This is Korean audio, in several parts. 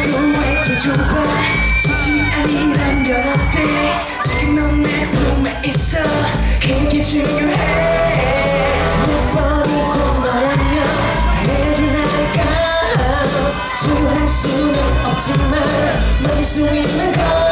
왜 이렇게 좁아 진심이 아니라면 어때 지금 넌 내 품에 있어 그게 중요해 몇 번이고 너라면 해준 않을까 좋아할 수는 없지만 만질 수 있는 걸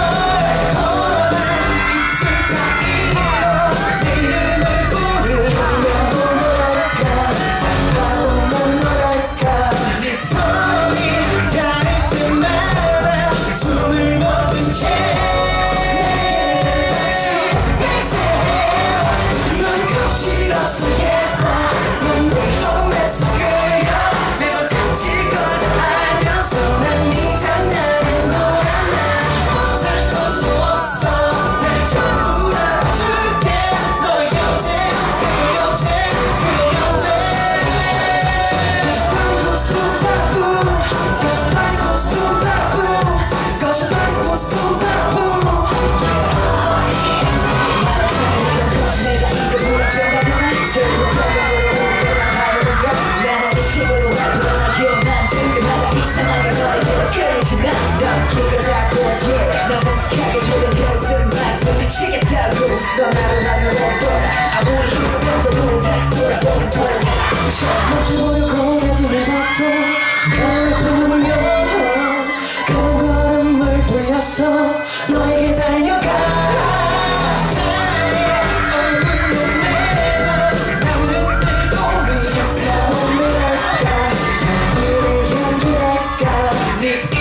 너 나를 하면 없더라 아무리 힘도 던져도 다시 돌아오는 거야 멋져 보여 고개질 해봐도 강을 부르면 큰 걸음을 돌려서 너에게 달려가 나무를 들고 미쳤어 몸이랄까 그래 향기랄까 네